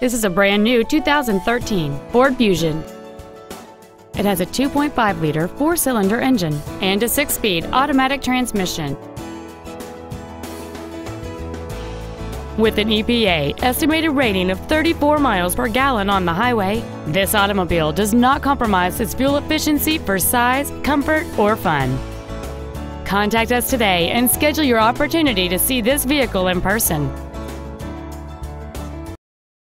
This is a brand new 2013 Ford Fusion. It has a 2.5-liter four-cylinder engine and a 6-speed automatic transmission. With an EPA estimated rating of 34 miles per gallon on the highway, this automobile does not compromise its fuel efficiency for size, comfort, or fun. Contact us today and schedule your opportunity to see this vehicle in person.